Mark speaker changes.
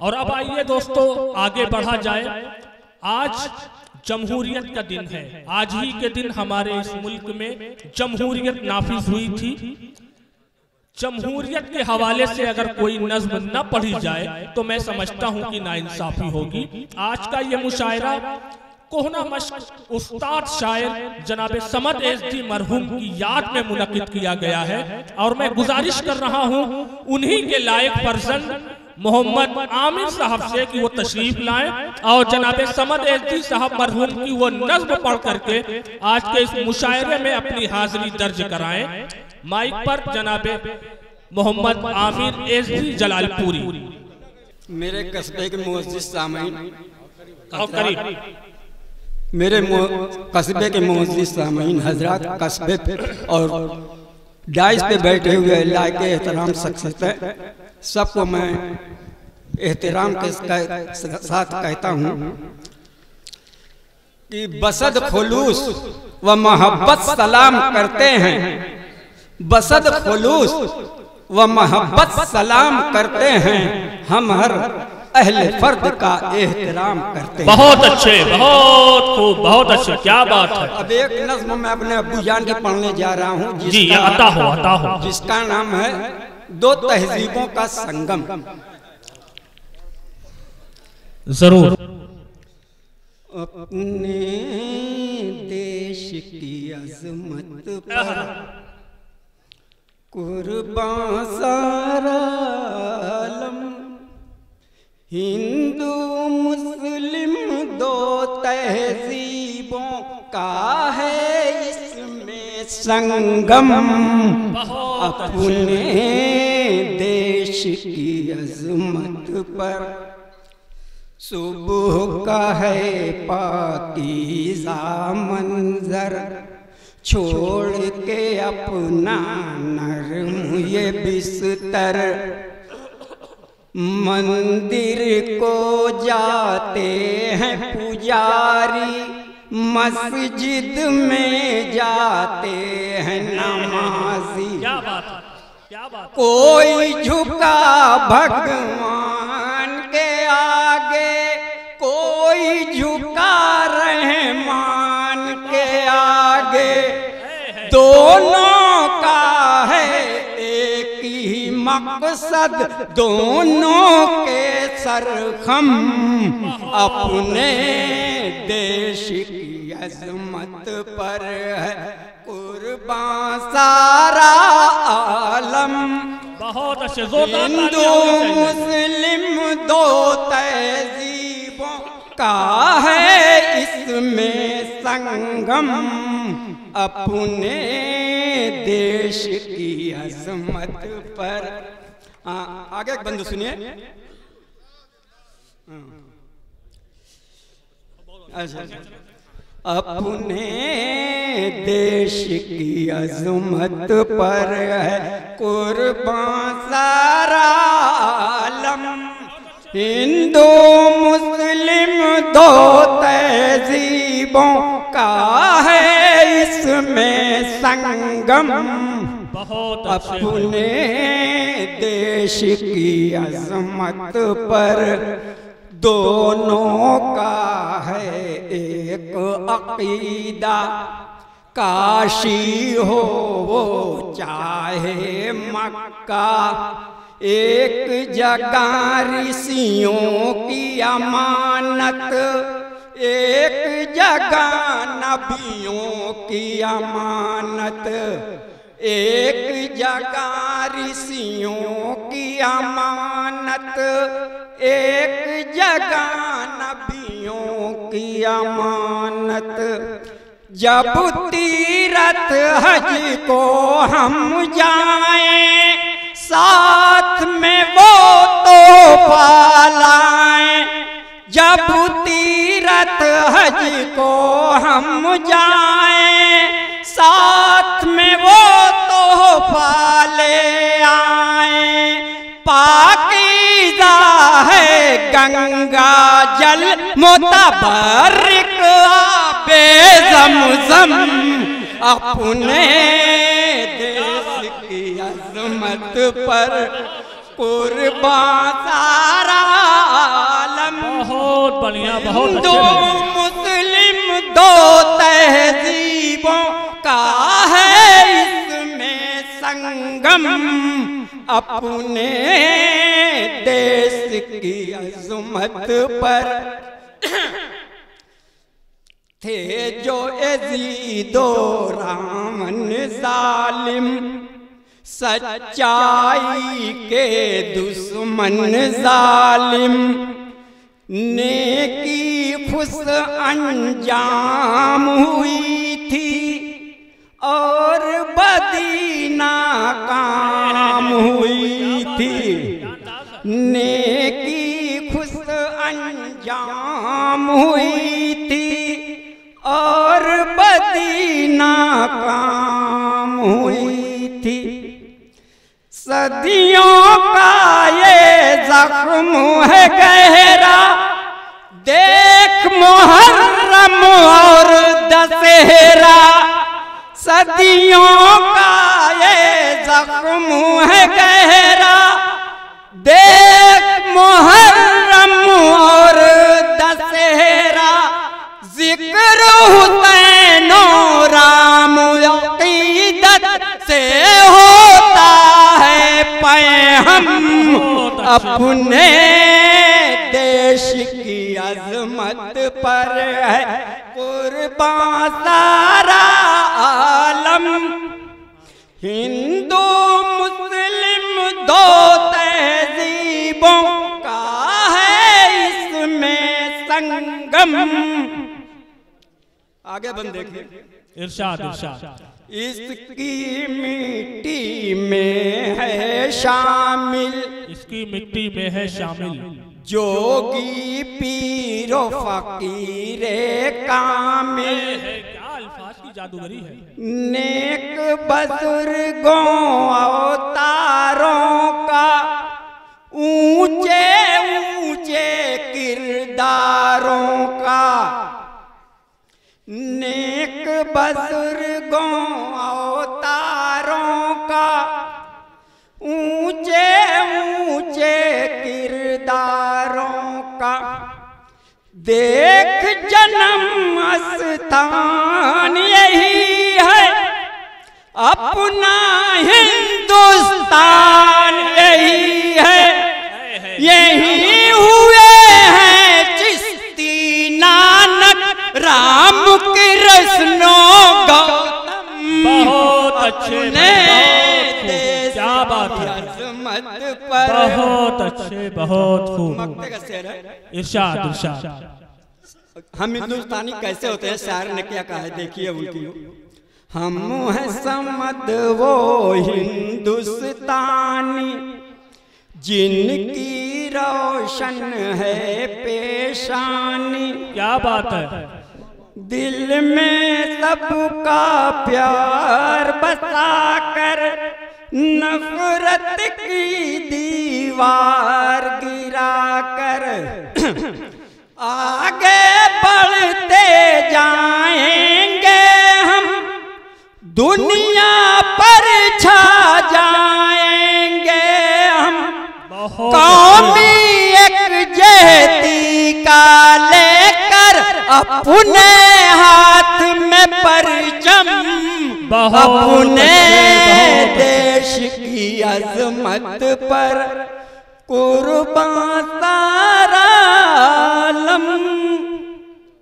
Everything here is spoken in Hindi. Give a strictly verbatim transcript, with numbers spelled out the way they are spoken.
Speaker 1: और अब आइए दोस्तों आगे बढ़ा जाए। आज जमहूरियत का दिन है। आज ही के दिन हमारे इस मुल्क में जमहूरियत नाफिज हुई थी। जमहूरियत के हवाले से अगर कोई नज्म न पढ़ी जाए तो मैं समझता हूं कि नाइंसाफी होगी। आज का ये मुशायरा कोहना मश्क उस्ताद शायर जनाब समद एसडी मरहूम की याद में मुनक्किद किया गया है और मैं गुजारिश कर रहा हूं उन्हीं के लायक पर्सन मोहम्मद आमिर साहब से कि वो तशरीफ लाएं और जनाब समद एसडी साहब मरहूम की वो नज्म पढ़ करके आज के इस मुशायरे में अपनी हाजिरी दर्ज कराएं। माइक पर जनाब मोहम्मद आमिर एसडी जलालपुरी।
Speaker 2: मेरे कस्बे के मुअज्जिज़ सामीन
Speaker 1: और करीब
Speaker 2: मेरे कस्बे के मुअज्जिज़ सामीन हजरात, कस्बे पे और डाइस पे बैठे हुए अल्लाह के एहतराम शख्सियतें, सबको मैं एहतराम के साथ कहता हूँ कि बसद खुलूस व मोहब्बत सलाम करते हैं। बसद खुलूस व मोहब्बत सलाम करते हैं, हम हर अहले फर्द का एहतराम करते हैं।
Speaker 1: बहुत अच्छे, बहुत खूब, बहुत अच्छे, क्या बात है।
Speaker 2: अब एक नज्म मैं अपने अब्बू जान के पढ़ने जा रहा हूँ
Speaker 1: जी, आता हो आता हो
Speaker 2: जिसका नाम है दो तहजीबों का संगम।
Speaker 1: जरूर।
Speaker 2: अपने देश की अजमत पर कुर्बान सारा आलम, हिंदू मुस्लिम दो तहजीबों का है इसमें संगम। अपने देश की अजमत पर सुबह का है पाकीज़ा मंजर, छोड़ के अपना नरम ये बिस्तर, मंदिर को जाते हैं पुजारी, मस्जिद में जाते हैं नमाजी।
Speaker 1: क्या बात है, क्या बात।
Speaker 2: कोई झुका भगवान के आगे, कोई झुका रहमान के आगे, दोनों का है एक ही मकसद, दोनों के सरखम अपने देश की अजमत पर है कुर्बान सारा आलम।
Speaker 1: बहुत अच्छे।
Speaker 2: हिंदू मुस्लिम दो तहजीबों का है इसमें संगम, अपने देश की अजमत पर। आ, आगे एक बंद सुनिए। अपने देश की अजमत पर है कुर्बान सारा आलम, हिंदू मुस्लिम दो तहजीबों का है इसमें संगम।
Speaker 1: बहुत
Speaker 2: अपने देश की अजमत पर दोनों का है एक अकीदा, काशी हो वो चाहे मक्का, एक जगह ऋषियों की अमानत, एक जगह नबियों की अमानत, एक जगह ऋषियों की अमानत, एक जगह नबियों की अमानत। जब तीरथ हज को हम जाएं, साथ में वो तो पालाएं। जब तीरथ हज को हम जाएं, साथ में वो तो पाले आए। पाकीज़ा है गंगा जल मुतबर्रिक आबे ज़मज़म, अपने देश की अज़मत पर कुर्बान सारा
Speaker 1: बहुत बढ़िया, बहुत
Speaker 2: हिंदू मुस्लिम दो तहजीबों का है इसमें संगम, अपने देश की अजमत पर थे जो यजीदो रामन जालिम, सच्चाई के दुश्मन जालिम, नेकी खुश अंजाम हुई थी और बदी नाकाम हुई थी, नेकी खुश अंजाम हुई थी और बदी नाकाम हुई थी। सदियों का ये जख्म है गहरा, देख मुहर्रम और दशहरा, सदियों का ये जख्म है गहरा, देख मुहर्रम और दशहरा, जिक्र हुसैन और राम अकीदत से होता है पैहम, अपने देश की अजमत पर है कुर्बान सारा आलम। हिंदू मुस्लिम दो तहजीबों का है इसमें संगम। आगे बंद देखिए,
Speaker 1: इरशाद इरशाद।
Speaker 2: इसकी मिट्टी में है शामिल,
Speaker 1: इसकी मिट्टी में है शामिल,
Speaker 2: जोगी पीरो फकीरे कामिल,
Speaker 1: क्या अल्फाज की जादूगरी है।
Speaker 2: नेक बुजुर्गों अवतारों का, ऊंचे ऊंचे किरदारों का, नेक बुजुर्गों अवतारों का, ऊंचे ऊंचे किरदारों का, देख जन्म स्थान यही है, अपना हिंदुस्तान यही है, यही हुए हैं चिश्ती नानक राम कृष्ण गौतम।
Speaker 1: बहुत अच्छे,
Speaker 2: क्या बात है, अजमत पर
Speaker 1: बहुत अच्छे, बहुत खूब।
Speaker 2: मक्ते का शेर है,
Speaker 1: इरशाद इरशाद।
Speaker 2: हम हिंदुस्तानी कैसे होते हैं, शायर ने क्या कहा है, देखिए उनकी। हम हैं समद वो हिंदुस्तानी, जिनकी रोशन है पेशानी।
Speaker 1: क्या बात है,
Speaker 2: दिल में सबका प्यार बसा कर, नफरत की दीवार गिरा कर, आगे बढ़ते जाएंगे हम, दुनिया पर छा जाएंगे हम। कौमी एकजुटता का लेकर अपने हाथ में परचम, अपने देश की अजमत पर कुर्बान सारा आलम।